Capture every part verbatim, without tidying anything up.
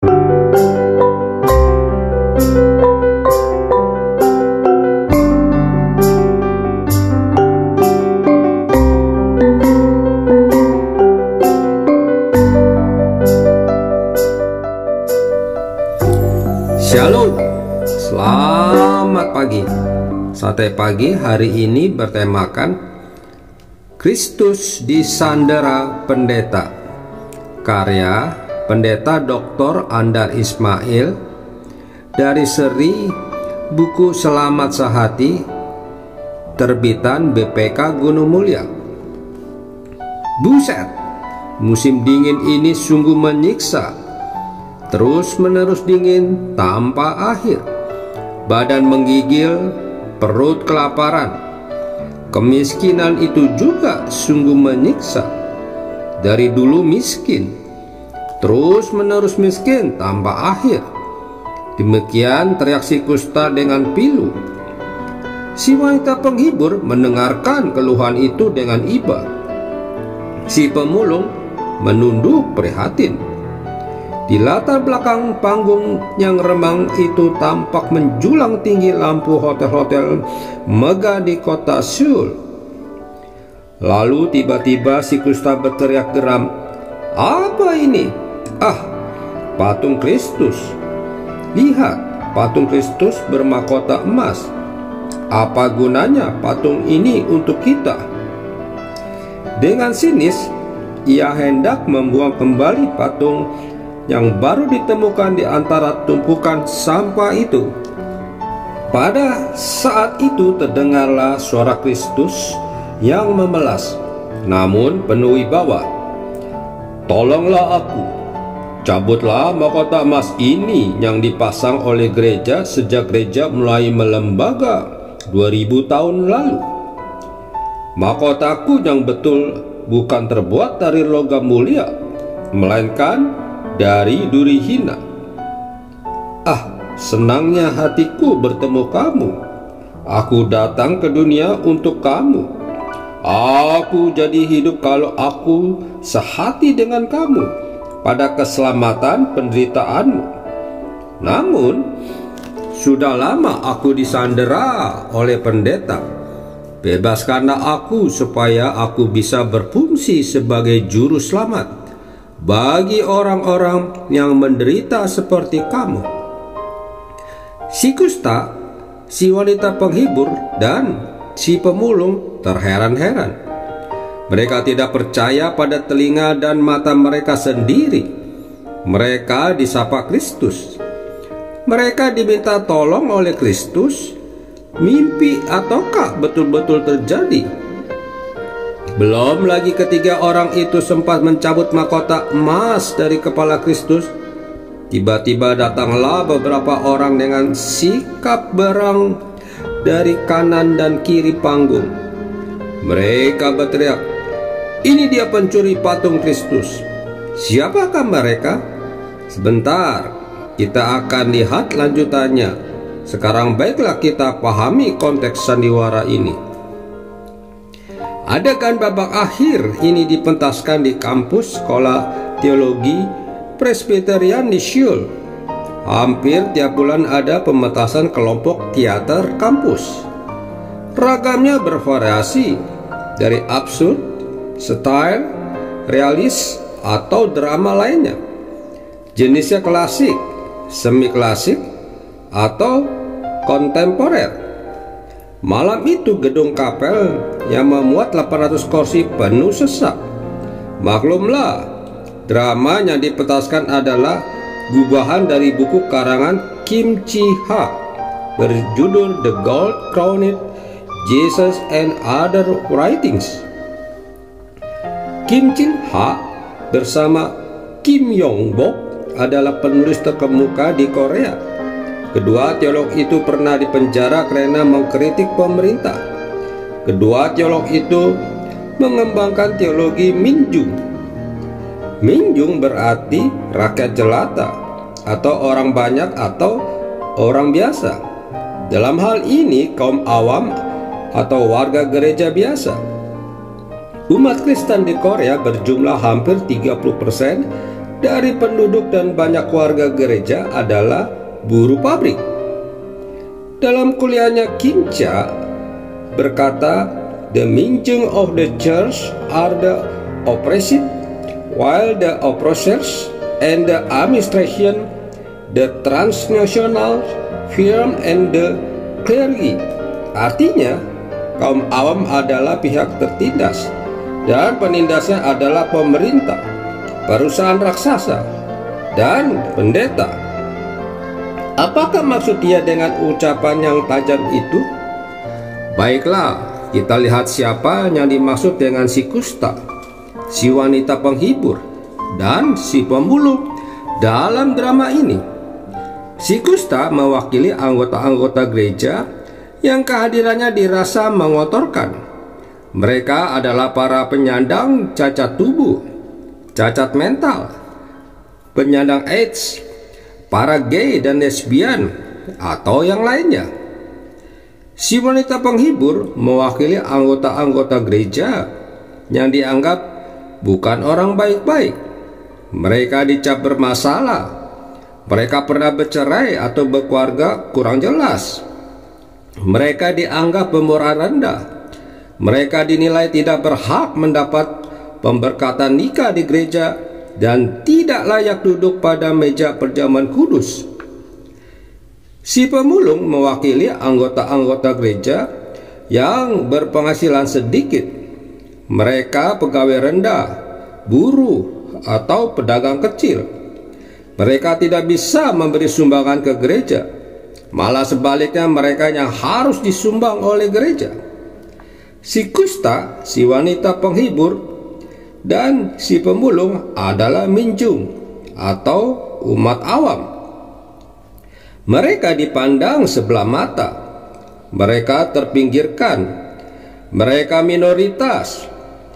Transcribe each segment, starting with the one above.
Shalom, selamat pagi. Sate pagi hari ini bertemakan Kristus disandera pendeta, karya Pendeta Doktor Andar Ismail dari seri buku Selamat Sehati terbitan B P K Gunung Mulia. Buset, musim dingin ini sungguh menyiksa. Terus menerus dingin tanpa akhir. Badan menggigil, perut kelaparan. Kemiskinan itu juga sungguh menyiksa. Dari dulu miskin, terus menerus miskin tanpa akhir. Demikian teriak si kusta dengan pilu. Si wanita penghibur mendengarkan keluhan itu dengan iba. Si pemulung menunduk prihatin. Di latar belakang panggung yang remang itu tampak menjulang tinggi lampu hotel-hotel megah di kota Seoul. Lalu tiba-tiba si kusta berteriak geram, "Apa ini? Ah, patung Kristus. Lihat, patung Kristus bermahkota emas. Apa gunanya patung ini untuk kita?" Dengan sinis, ia hendak membuang kembali patung yang baru ditemukan di antara tumpukan sampah itu. Pada saat itu terdengarlah suara Kristus yang memelas, namun penuh wibawa. "Tolonglah aku, cabutlah mahkota emas ini yang dipasang oleh gereja sejak gereja mulai melembaga dua ribu tahun lalu. Mahkotaku yang betul bukan terbuat dari logam mulia, melainkan dari duri hina. Ah, senangnya hatiku bertemu kamu. Aku datang ke dunia untuk kamu. Aku jadi hidup kalau aku sehati dengan kamu pada keselamatan penderitaanmu. Namun, sudah lama aku disandera oleh pendeta. Bebaskanlah aku supaya aku bisa berfungsi sebagai juru selamat bagi orang-orang yang menderita seperti kamu." Si kusta, si wanita penghibur, dan si pemulung terheran-heran. Mereka tidak percaya pada telinga dan mata mereka sendiri. Mereka disapa Kristus. Mereka diminta tolong oleh Kristus. Mimpi ataukah betul-betul terjadi? Belum lagi ketiga orang itu sempat mencabut mahkota emas dari kepala Kristus. Tiba-tiba datanglah beberapa orang dengan sikap berang dari kanan dan kiri panggung. Mereka berteriak, "Ini dia pencuri patung Kristus. Siapakah mereka?" Sebentar, kita akan lihat lanjutannya. Sekarang baiklah kita pahami konteks sandiwara ini. Adegan babak akhir ini dipentaskan di kampus sekolah teologi Presbyterian di Seoul. Hampir tiap bulan ada pementasan kelompok teater kampus. Ragamnya bervariasi dari absurd, style, realis, atau drama lainnya. Jenisnya klasik, semi klasik, atau kontemporer. Malam itu gedung kapel yang memuat delapan ratus kursi penuh sesak. Maklumlah, drama yang dipentaskan adalah gubahan dari buku karangan Kim Chi-ha berjudul The Gold Crowned Jesus and Other Writings. Kim Chi-ha bersama Kim Yong-bok adalah penulis terkemuka di Korea. Kedua teolog itu pernah dipenjara karena mengkritik pemerintah. Kedua teolog itu mengembangkan teologi Minjung. Minjung berarti rakyat jelata, atau orang banyak, atau orang biasa. Dalam hal ini kaum awam atau warga gereja biasa. Umat Kristen di Korea berjumlah hampir tiga puluh persen dari penduduk dan banyak warga gereja adalah buruh pabrik. Dalam kuliahnya, Kim Cha berkata, "The Minjung of the church are the oppressed, while the oppressors and the administration, the transnational firm and the clergy." Artinya, kaum awam adalah pihak tertindas dan penindasnya adalah pemerintah, perusahaan raksasa, dan pendeta. Apakah maksud dia dengan ucapan yang tajam itu? Baiklah, kita lihat siapa yang dimaksud dengan si kusta, si wanita penghibur, dan si pemulung dalam drama ini. Si kusta mewakili anggota-anggota gereja yang kehadirannya dirasa mengotorkan. Mereka adalah para penyandang cacat tubuh, cacat mental, penyandang AIDS, para gay dan lesbian, atau yang lainnya. Si wanita penghibur mewakili anggota-anggota gereja yang dianggap bukan orang baik-baik. Mereka dicap bermasalah. Mereka pernah bercerai atau berkeluarga kurang jelas. Mereka dianggap bermoral rendah. Mereka dinilai tidak berhak mendapat pemberkatan nikah di gereja dan tidak layak duduk pada meja perjamuan kudus. Si pemulung mewakili anggota-anggota gereja yang berpenghasilan sedikit. Mereka pegawai rendah, buruh, atau pedagang kecil. Mereka tidak bisa memberi sumbangan ke gereja. Malah sebaliknya, mereka yang harus disumbang oleh gereja. Si kusta, si wanita penghibur, dan si pemulung adalah minjung atau umat awam. Mereka dipandang sebelah mata. Mereka terpinggirkan. Mereka minoritas.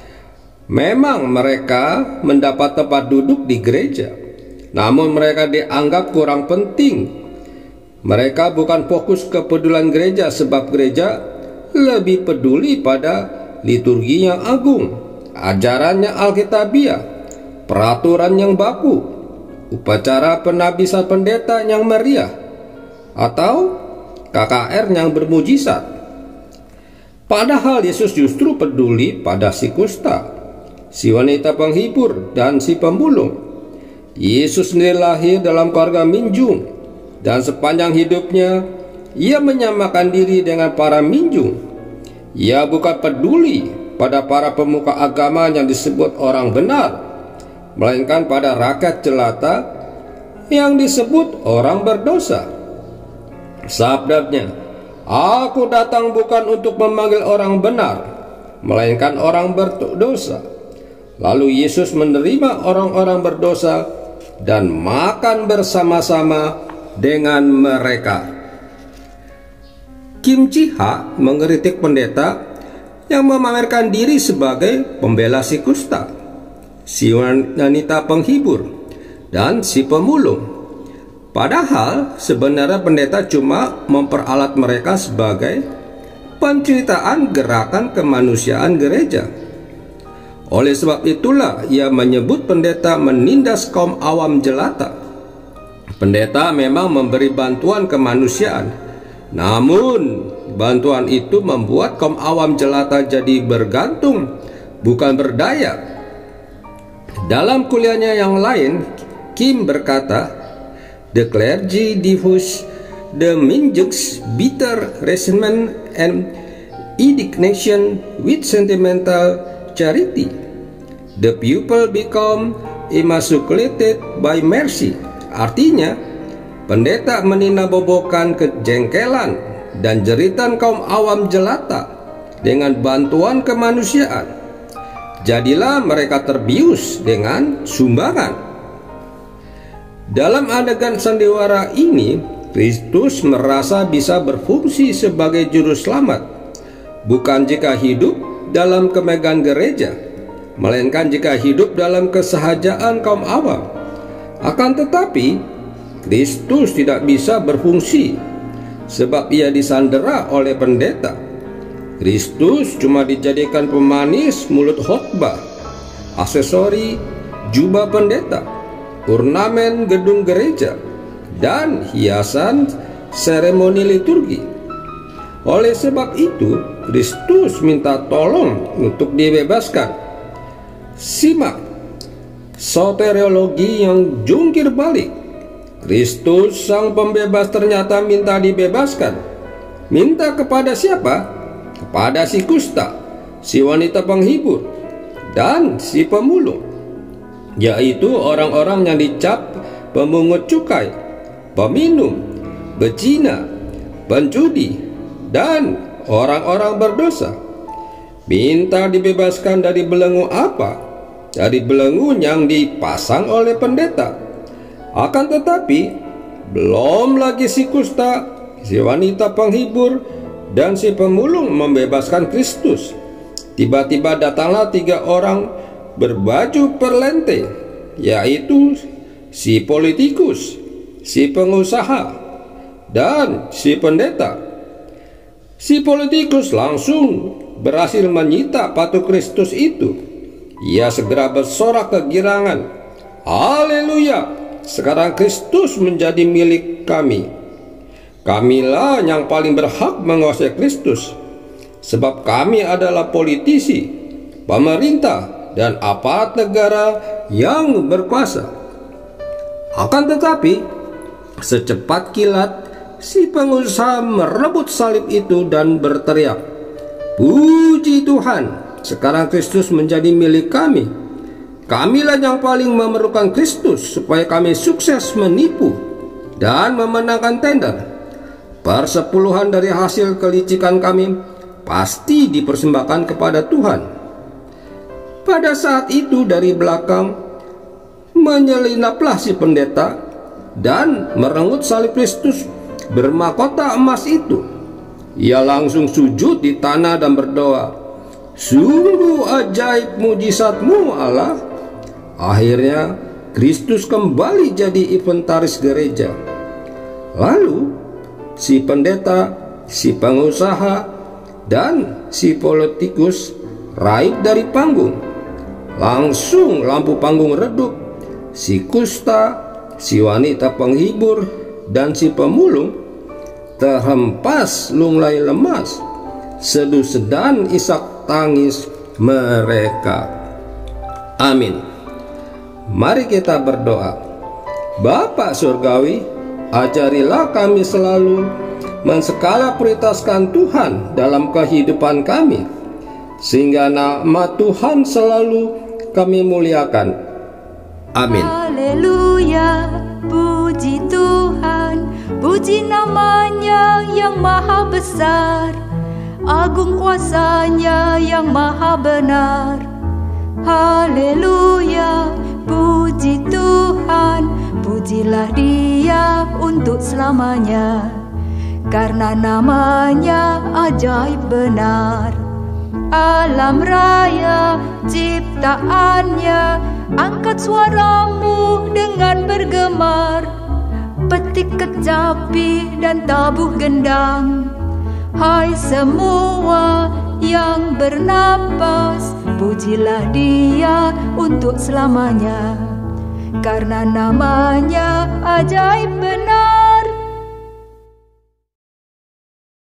Memang mereka mendapat tempat duduk di gereja, namun mereka dianggap kurang penting. Mereka bukan fokus kepedulian gereja sebab gereja lebih peduli pada liturgi yang agung, ajarannya alkitabiah, peraturan yang baku, upacara penabisan pendeta yang meriah, atau K K R yang bermujizat. Padahal Yesus justru peduli pada si kusta, si wanita penghibur, dan si pemulung. Yesus sendiri lahir dalam keluarga minjung, dan sepanjang hidupnya ia menyamakan diri dengan para minjung. Ia bukan peduli pada para pemuka agama yang disebut orang benar, melainkan pada rakyat jelata yang disebut orang berdosa. Sabdanya, "Aku datang bukan untuk memanggil orang benar, melainkan orang berdosa." Lalu Yesus menerima orang-orang berdosa dan makan bersama-sama dengan mereka. Kim Chi-ha mengkritik pendeta yang memamerkan diri sebagai pembela si kusta, si wanita penghibur, dan si pemulung. Padahal sebenarnya pendeta cuma memperalat mereka sebagai penceritaan gerakan kemanusiaan gereja. Oleh sebab itulah ia menyebut pendeta menindas kaum awam jelata. Pendeta memang memberi bantuan kemanusiaan, namun bantuan itu membuat kaum awam jelata jadi bergantung, bukan berdaya. Dalam kuliahnya yang lain, Kim berkata, "The clergy diffuse the minjung's bitter resentment and indignation with sentimental charity. The people become emasculated by mercy." Artinya, pendeta meninabobokan kejengkelan dan jeritan kaum awam jelata dengan bantuan kemanusiaan. Jadilah mereka terbius dengan sumbangan. Dalam adegan sandiwara ini, Kristus merasa bisa berfungsi sebagai juru selamat, bukan jika hidup dalam kemegahan gereja, melainkan jika hidup dalam kesahajaan kaum awam. Akan tetapi, Kristus tidak bisa berfungsi sebab ia disandera oleh pendeta. Kristus cuma dijadikan pemanis mulut khotbah, aksesori jubah pendeta. ornamen gedung gereja, dan hiasan seremoni liturgi. Oleh sebab itu, Kristus minta tolong untuk dibebaskan. Simak soteriologi yang jungkir balik. Kristus sang pembebas ternyata minta dibebaskan. Minta kepada siapa? Kepada si kusta, si wanita penghibur, dan si pemulung, yaitu orang-orang yang dicap pemungut cukai, peminum, bezina, penjudi, dan orang-orang berdosa. Minta dibebaskan dari belenggu apa? Dari belenggu yang dipasang oleh pendeta. Akan tetapi, belum lagi si kusta, si wanita penghibur, dan si pemulung membebaskan Kristus. Tiba-tiba datanglah tiga orang berbaju perlente, yaitu si politikus, si pengusaha, dan si pendeta. Si politikus langsung berhasil menyita patung Kristus itu. Ia segera bersorak kegirangan, "Haleluya! Sekarang Kristus menjadi milik kami. Kamilah yang paling berhak menguasai Kristus, sebab kami adalah politisi, pemerintah, dan aparat negara yang berkuasa." Akan tetapi, secepat kilat, si pengusaha merebut salib itu dan berteriak, "Puji Tuhan, sekarang Kristus menjadi milik kami. Kamilah yang paling memerlukan Kristus supaya kami sukses menipu dan memenangkan tender. Persepuluhan dari hasil kelicikan kami pasti dipersembahkan kepada Tuhan." Pada saat itu dari belakang menyelinaplah si pendeta dan merenggut salib Kristus bermahkota emas itu. Ia langsung sujud di tanah dan berdoa, "Sungguh ajaib mujizat-Mu, Allah." Akhirnya Kristus kembali jadi inventaris gereja. Lalu si pendeta, si pengusaha, dan si politikus raib dari panggung. Langsung lampu panggung redup. Si kusta, si wanita penghibur, dan si pemulung terhempas lunglai lemas. Sedu sedan isak tangis mereka. Amin. Mari kita berdoa. Bapa surgawi, ajarilah kami selalu menskala prioritaskan Tuhan dalam kehidupan kami, sehingga nama Tuhan selalu kami muliakan. Amin. Haleluya, puji Tuhan, puji namanya yang maha besar, agung kuasanya yang maha benar. Haleluya, puji Tuhan, pujilah Dia untuk selamanya, karena namanya ajaib benar. Alam raya ciptaannya, angkat suaramu dengan bergemar, petik kecapi dan tabuh gendang. Hai semua yang bernapas, pujilah Dia untuk selamanya, karena namanya ajaib benar.